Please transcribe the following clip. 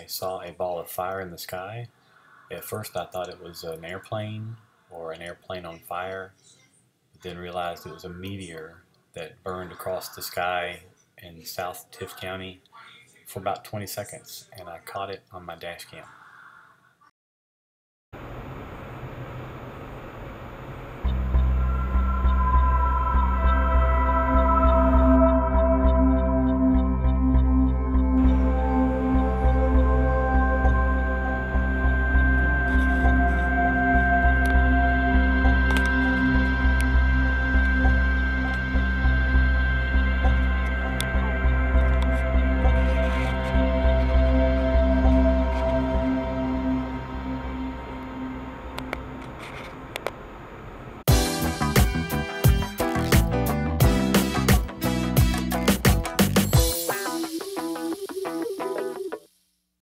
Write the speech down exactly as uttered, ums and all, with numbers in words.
saw a ball of fire in the sky. At first I thought it was an airplane or an airplane on fire, but then realized it was a meteor that burned across the sky in South Tift County for about twenty seconds, and I caught it on my dash cam.